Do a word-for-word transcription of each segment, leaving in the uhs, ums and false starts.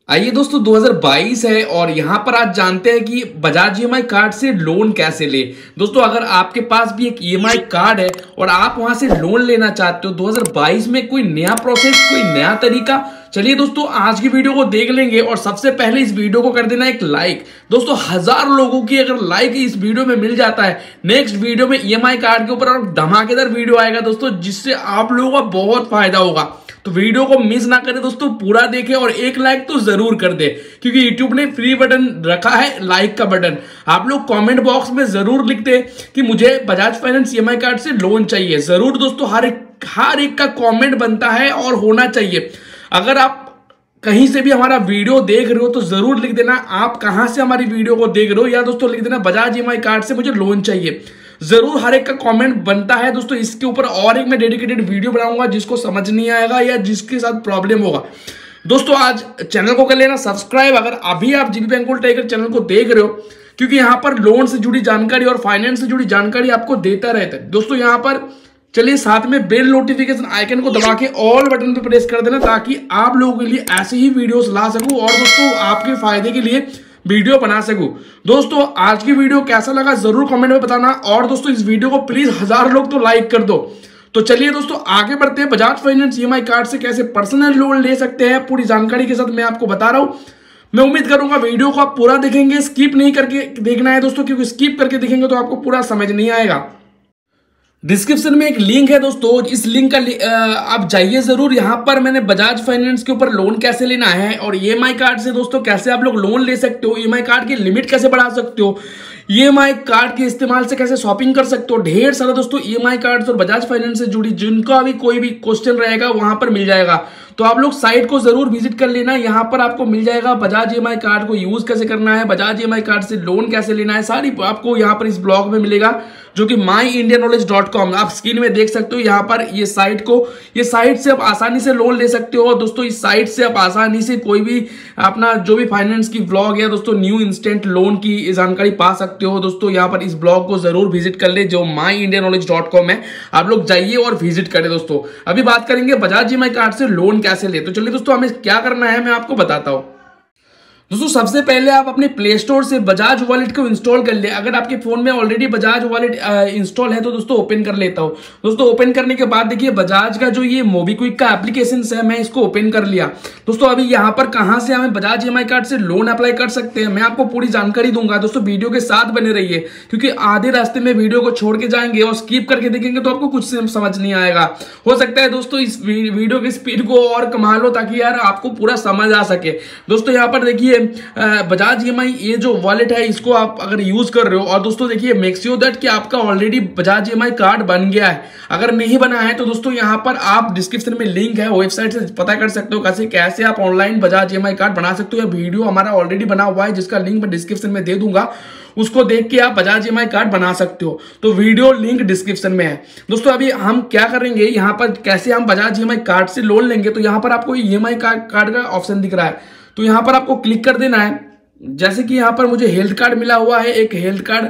आइए दोस्तों, दो हज़ार बाईस है और यहाँ पर आज जानते हैं कि Bajaj E M I card से लोन कैसे ले। दोस्तों अगर आपके पास भी एक ई एम आई कार्ड है और आप वहां से लोन लेना चाहते हो दो हज़ार बाईस में, कोई नया प्रोसेस, कोई नया तरीका, चलिए दोस्तों आज की वीडियो को देख लेंगे। और सबसे पहले इस वीडियो को कर देना एक लाइक। दोस्तों हजार लोगों की अगर लाइक इस वीडियो में मिल जाता है, नेक्स्ट वीडियो में ई एम आई कार्ड के ऊपर और धमाकेदार वीडियो आएगा दोस्तों, जिससे आप लोगों का बहुत फायदा होगा। तो वीडियो को मिस ना करें दोस्तों, पूरा देखें और एक लाइक तो जरूर कर दे, क्योंकि यूट्यूब ने फ्री बटन रखा है लाइक का बटन। आप लोग कमेंट बॉक्स में जरूर लिख दे कि मुझे Bajaj finance E M I card से लोन चाहिए। जरूर दोस्तों, हर एक हर एक का कमेंट बनता है और होना चाहिए। अगर आप कहीं से भी हमारा वीडियो देख रहे हो तो जरूर लिख देना आप कहां से हमारी वीडियो को देख रहे हो, या दोस्तों लिख देना Bajaj E M I card से मुझे लोन चाहिए। जरूर हर एक का कमेंट बनता है दोस्तों। इसके ऊपर और एक मैं डेडिकेटेड वीडियो बनाऊंगा, जिसको समझ नहीं आएगा या जिसके साथ प्रॉब्लम होगा। दोस्तों आज चैनल को कर लेना सब्सक्राइब, अगर अभी आप GB bank gold tiger channel को देख रहे हो, क्योंकि यहां पर लोन से जुड़ी जानकारी और फाइनेंस से जुड़ी जानकारी आपको देता रहता है। दोस्तों यहां पर चलिए साथ में बेल नोटिफिकेशन आइकन को दबा के ऑल बटन पे प्रेस कर देना, ताकि आप लोगों के लिए ऐसे ही वीडियोस ला सकूं और दोस्तों आपके फायदे के लिए वीडियो बना सकूं। दोस्तों आज की वीडियो कैसा लगा जरूर कमेंट में बताना, और दोस्तों इस वीडियो को प्लीज हजार लोग तो लाइक कर दो। तो चलिए दोस्तों आगे बढ़ते हैं। Bajaj finance E M I card से कैसे पर्सनल लोन ले सकते हैं, पूरी जानकारी के साथ मैं आपको बता रहा हूं। मैं उम्मीद करूंगा वीडियो को आप पूरा देखेंगे, स्किप नहीं करके देखना है दोस्तों, क्योंकि स्किप करके देखेंगे तो आपको पूरा समझ नहीं आएगा। डिस्क्रिप्शन में एक लिंक है दोस्तों, इस लिंक का आप जाइए जरूर। यहां पर मैंने बजाज फाइनेंस के ऊपर लोन कैसे लेना है और ई एम आई कार्ड से दोस्तों कैसे आप लोग लोन ले सकते हो, ई एम आई कार्ड की लिमिट कैसे बढ़ा सकते हो, ई एम आई कार्ड के इस्तेमाल से कैसे शॉपिंग कर सकते हो, ढेर सारा दोस्तों ई एम आई कार्ड और बजाज फाइनेंस से जुड़ी जिनका भी कोई भी क्वेश्चन रहेगा वहां पर मिल जाएगा। तो आप लोग साइट को जरूर विजिट कर लेना। यहाँ पर आपको मिल जाएगा Bajaj E M I card को यूज कैसे करना है, Bajaj E M I card से लोन कैसे लेना है, सारी आपको यहाँ पर इस ब्लॉग में मिलेगा, जो कि my India knowledge dot com आप स्क्रीन में देख सकते हो। यहाँ पर ये साइट को ये साइट से आप आसानी से लोन ले सकते हो। दोस्तों इस साइट से आप आसानी से कोई भी अपना जो भी फाइनेंस की ब्लॉग या दोस्तों न्यू इंस्टेंट लोन की जानकारी पा सकते हो। दोस्तों यहाँ पर इस ब्लॉग को जरूर विजिट कर ले, जो my India knowledge dot com है, आप लोग जाइए और विजिट करें। दोस्तों अभी बात करेंगे Bajaj E M I card से लोन कैसे ले। तो चलिए दोस्तों हमें क्या करना है मैं आपको बताता हूं। दोस्तों सबसे पहले आप अपने प्ले स्टोर से बजाज वॉलेट को इंस्टॉल कर ले। अगर आपके फोन में ऑलरेडी बजाज वॉलेट इंस्टॉल है तो दोस्तों ओपन कर लेता हूं। दोस्तों ओपन करने के बाद देखिए बजाज का जो ये मोबीक्विक का एप्लीकेशन है, मैं इसको ओपन कर लिया। दोस्तों अभी यहाँ पर कहां से हमें Bajaj E M I card से लोन अप्लाई कर सकते हैं, मैं आपको पूरी जानकारी दूंगा। दोस्तों वीडियो के साथ बने रहिए, क्योंकि आधे रास्ते में वीडियो को छोड़ के जाएंगे और स्किप करके देखेंगे तो आपको कुछ समझ नहीं आएगा। हो सकता है दोस्तों इस वीडियो की स्पीड को और कमा लो, ताकि यार आपको पूरा समझ आ सके। दोस्तों यहाँ पर देखिए बजाज ई एम आई ये जो वॉलेट है, इसको आप अगर यूज कर रहे हो, और दोस्तों देखिए मेक श्योर दैट कि आपका already Bajaj E M I card बन गया है। अगर नहीं बना है तो दोस्तों यहाँ पर आप डिस्क्रिप्शन में लिंक है, वेबसाइट से पता कर सकते हो कैसे कैसे आप online Bajaj E M I card बना सकते हो। वीडियो हमारा ऑलरेडी बना हुआ है, जिसका लिंक मैं डिस्क्रिप्शन में दे दूंगा, उसको देख के आप Bajaj E M I card बना सकते हो। तो वीडियो लिंक डिस्क्रिप्शन में है। दोस्तों अभी हम क्या करेंगे, यहाँ पर कैसे हम Bajaj E M I card से लोन लेंगे। तो यहाँ पर आपको ई एम आई कार्ड का ऑप्शन दिख रहा है, तो यहाँ पर आपको क्लिक कर देना है। जैसे कि यहाँ पर मुझे हेल्थ कार्ड मिला हुआ है, एक हेल्थ कार्ड,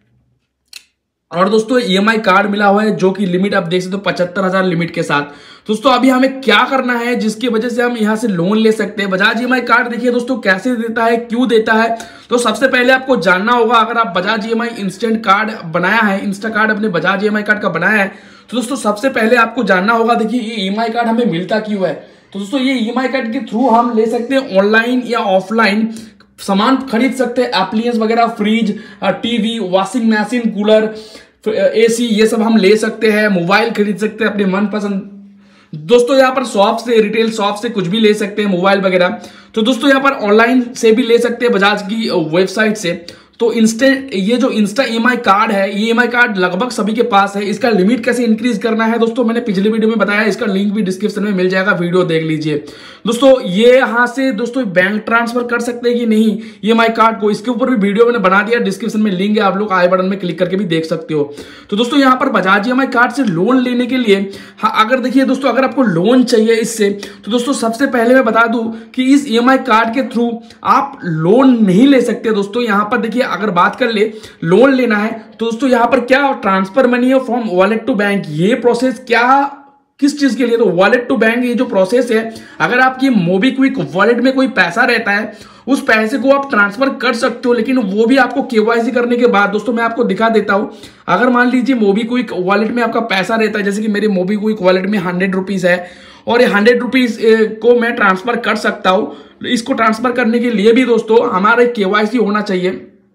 और दोस्तों ई एम आई कार्ड मिला हुआ है, जो कि लिमिट आप देख सकते हो पचहत्तर हजार लिमिट के साथ। दोस्तों अभी हमें क्या करना है जिसकी वजह से हम यहाँ से लोन ले सकते हैं। Bajaj E M I card देखिए दोस्तों कैसे देता है, क्यों देता है। तो सबसे पहले आपको जानना होगा, अगर आप Bajaj E M I instant card बनाया है, इंस्टा कार्ड अपने Bajaj E M I card का बनाया है, तो दोस्तों सबसे पहले आपको जानना होगा, देखिए ये ई एम आई कार्ड हमें मिलता क्यों है। तो दोस्तों ये ई एम आई कार्ड के थ्रू हम ले सकते हैं ऑनलाइन या ऑफलाइन सामान खरीद सकते हैं, एप्लियंस वगैरह, fridge, TV, washing machine, cooler, AC, ये सब हम ले सकते हैं। मोबाइल खरीद सकते हैं अपने मनपसंद। दोस्तों यहाँ पर शॉप से, रिटेल शॉप से कुछ भी ले सकते हैं, मोबाइल वगैरह। तो दोस्तों यहाँ पर ऑनलाइन से भी ले सकते हैं बजाज की वेबसाइट से। तो इंस्टेंट ये जो insta E M I card है, ये ई एम आई कार्ड लगभग सभी के पास है। इसका लिमिट कैसे इंक्रीज करना है दोस्तों मैंने पिछले वीडियो में बताया, इसका लिंक भी डिस्क्रिप्शन में मिल जाएगा, वीडियो देख लीजिए। दोस्तों ये यहाँ से दोस्तों बैंक ट्रांसफर कर सकते हैं कि नहीं ई एम आई कार्ड को, इसके ऊपर भी वीडियो मैंने बना दिया, डिस्क्रिप्शन में लिंक है, आप लोग आई बटन में क्लिक करके भी देख सकते हो। तो दोस्तों यहाँ पर Bajaj E M I card से लोन लेने के लिए, हाँ अगर देखिए दोस्तों अगर आपको लोन चाहिए इससे, तो दोस्तों सबसे पहले मैं बता दूं कि इस ई एम आई कार्ड के थ्रू आप लोन नहीं ले सकते। दोस्तों यहाँ पर देखिए अगर बात कर ले लोन लेना है तो दोस्तों यहां पर क्या transfer money from wallet to bank, ये प्रोसेस क्या किस चीज के लिए? तो वॉलेट टू बैंक ये जो प्रोसेस है, अगर आपकी मोबीक्विक वॉलेट में कोई पैसा रहता है उस पैसे को आप ट्रांसफर कर सकते हो, लेकिन वो भी आपको केवाईसी करने के बाद। दोस्तों मैं आपको दिखा देता हूं, अगर मान लीजिए मोबीक्विक वॉलेट में आपका पैसा रहता है, जैसे कि मेरे मोबीक्विक वॉलेट में हंड्रेड रुपीज है और ये हंड्रेड रुपीज को मैं ट्रांसफर कर सकता हूं। इसको ट्रांसफर करने के लिए भी दोस्तों हमारा केवाईसी होना चाहिए।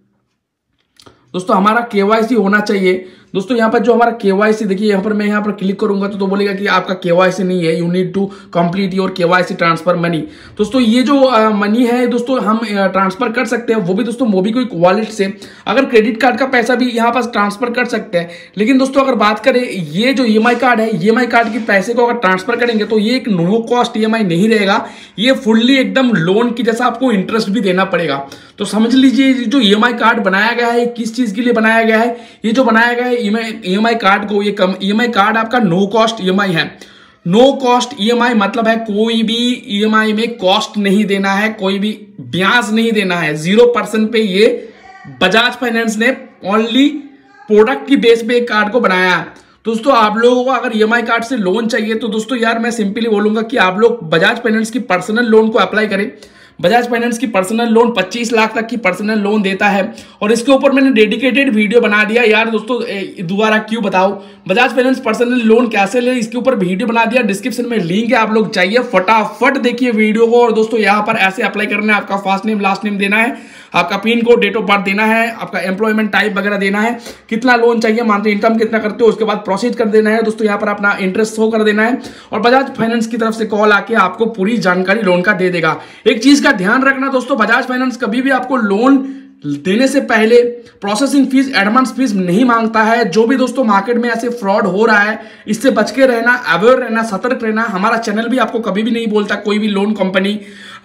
दोस्तों हमारा केवाईसी होना चाहिए। दोस्तों यहाँ पर जो हमारा केवाईसी देखिए, यहाँ पर मैं यहाँ पर क्लिक करूंगा तो, तो बोलेगा कि आपका केवाईसी नहीं है, you need to complete your KYC transfer money. दोस्तों ये जो आ, मनी है दोस्तों हम ट्रांसफर कर सकते हैं, वो भी दोस्तों मोबीक्विक वॉलेट से। अगर क्रेडिट कार्ड का पैसा भी यहाँ पर ट्रांसफर कर सकते हैं, लेकिन दोस्तों अगर बात करें ये जो ईएमआई कार्ड है, ईएमआई कार्ड के पैसे को अगर ट्रांसफर करेंगे तो ये एक नो कॉस्ट ईएमआई नहीं रहेगा, ये फुल्ली एकदम लोन की जैसा आपको इंटरेस्ट भी देना पड़ेगा। तो समझ लीजिए जो ईएमआई कार्ड बनाया गया है किस चीज के लिए बनाया गया है। ये जो बनाया गया है ईएमआई कार्ड को, ये कम ईएमआई कार्ड आपका नो कॉस्ट ईएमआई है। नो कॉस्ट ईएमआई मतलब है कोई भी ईएमआई में कॉस्ट नहीं देना है, कोई भी ब्याज नहीं देना है, जीरो परसेंट पे ये बजाज फाइनेंस ने ओनली प्रोडक्ट की बेस पे एक कार्ड को बनाया है। दोस्तों आप लोगों को अगर ईएमआई कार्ड से लोन चाहिए तो दोस्तों यार मैं सिंपली बोलूंगा कि आप लोग बजाज फाइनेंस की पर्सनल लोन को अप्लाई करें। बजाज फाइनेंस की पर्सनल लोन पच्चीस लाख तक की पर्सनल लोन देता है और इसके ऊपर मैंने डेडिकेटेड वीडियो बना दिया। यार दोस्तों दोबारा क्यों बताओ, बजाज फाइनेंस पर्सनल लोन कैसे ले इसके ऊपर वीडियो बना दिया, डिस्क्रिप्शन में लिंक है, आप लोग चाहिए फटाफट देखिए वीडियो को। और दोस्तों यहाँ पर ऐसे अप्लाई करना है, आपका फर्स्ट नेम लास्ट नेम देना है, आपका pin code date of birth देना है, आपका एम्प्लॉयमेंट टाइप वगैरह देना है, कितना लोन चाहिए, मंथली इनकम कितना करते हो, उसके बाद प्रोसीड कर देना है। दोस्तों यहाँ पर अपना इंटरेस्ट शो कर देना है और बजाज फाइनेंस की तरफ से कॉल आके आपको पूरी जानकारी लोन का दे देगा। एक चीज का ध्यान रखना दोस्तों, बजाज फाइनेंस कभी भी आपको लोन देने से पहले प्रोसेसिंग फीस, एडवांस फीस नहीं मांगता है। जो भी दोस्तों मार्केट में ऐसे फ्रॉड हो रहा है इससे बच के रहना, अवेयर रहना, सतर्क रहना। हमारा चैनल भी आपको कभी भी नहीं बोलता कोई भी लोन कंपनी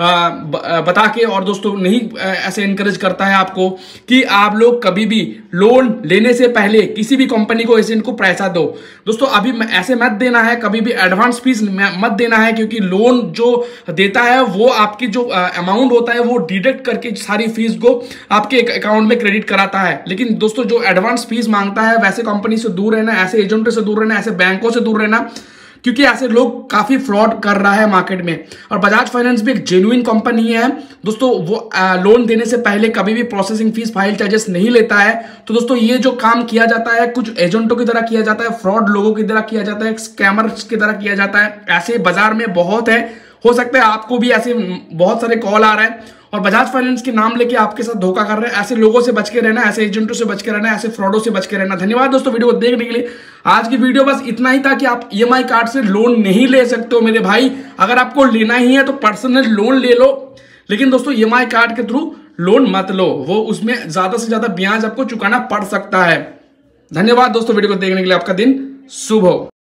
बता के, और दोस्तों नहीं ऐसे इनकरेज करता है आपको कि आप लोग कभी भी लोन लेने से पहले किसी भी कंपनी को एजेंट को पैसा दो। दोस्तों अभी ऐसे मत देना है, कभी भी एडवांस फीस मत देना है, क्योंकि लोन जो देता है वो आपकी जो अमाउंट होता है वो डिडक्ट करके सारी फीस को आपके अकाउंट में क्रेडिट कराता है। लेकिन दोस्तों जो एडवांस फीस मांगता है वैसे कंपनी से दूर रहना, ऐसे एजेंटों से दूर रहना, ऐसे बैंकों से दूर रहना, क्योंकि ऐसे लोग काफी फ्रॉड कर रहा है मार्केट में। और बजाज फाइनेंस भी एक जेन्युइन कंपनी है दोस्तों, वो आ, लोन देने से पहले कभी भी प्रोसेसिंग फीस, फाइल चार्जेस नहीं लेता है। तो दोस्तों ये जो काम किया जाता है कुछ एजेंटों की तरह किया जाता है, फ्रॉड लोगों की तरह किया जाता है, स्कैमर्स की तरह किया जाता है। ऐसे बाजार में बहुत है, हो सकता है आपको भी ऐसे बहुत सारे कॉल आ रहे हैं और बजाज फाइनेंस के नाम लेके आपके साथ धोखा कर रहे हैं। ऐसे लोगों से बच के रहना, ऐसे एजेंटों से बच के रहना, ऐसे फ्रॉडों से बच के रहना। धन्यवाद दोस्तों वीडियो को देखने के लिए। आज की वीडियो बस इतना ही था कि आप ईएमआई कार्ड से लोन नहीं ले सकते हो मेरे भाई। अगर आपको लेना ही है तो पर्सनल लोन ले लो, लेकिन दोस्तों ईएमआई कार्ड के थ्रू लोन मत लो, वो उसमें ज्यादा से ज्यादा ब्याज आपको चुकाना पड़ सकता है। धन्यवाद दोस्तों वीडियो को देखने के लिए, आपका दिन शुभ हो।